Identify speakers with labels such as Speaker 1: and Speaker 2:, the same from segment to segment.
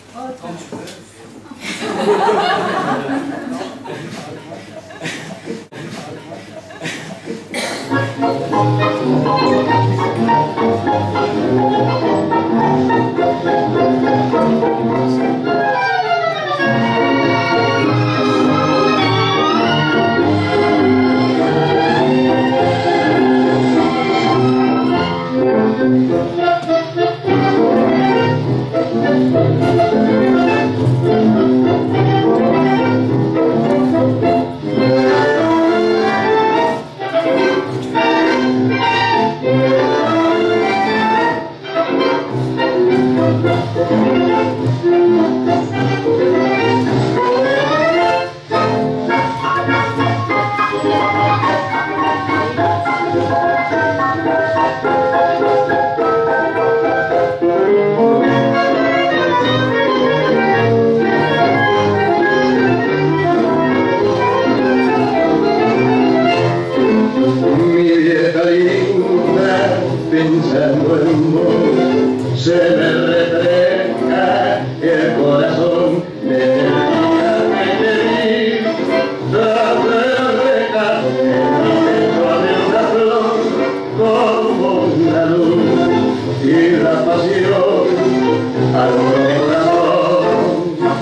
Speaker 1: Pensando en vos, se me refresca el corazón desde el día que te vi. Tras el recato en mi pecho abre una flor como una luz y la pasión alumbró mi corazón.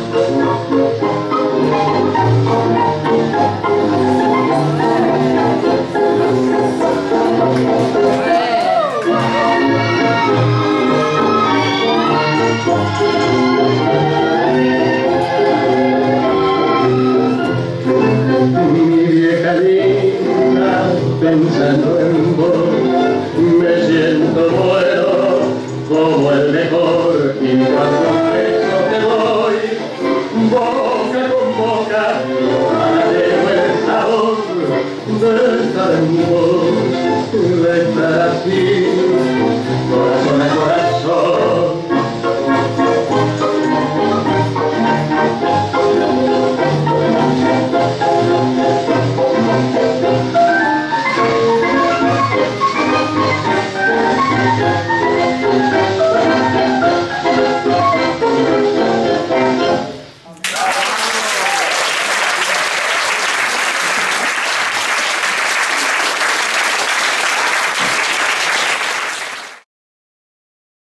Speaker 1: Pensando en vos, me siento bueno como el mejor, y cuando un beso te doy, boca con boca, llevo el sabor de estar en vos, de estar así.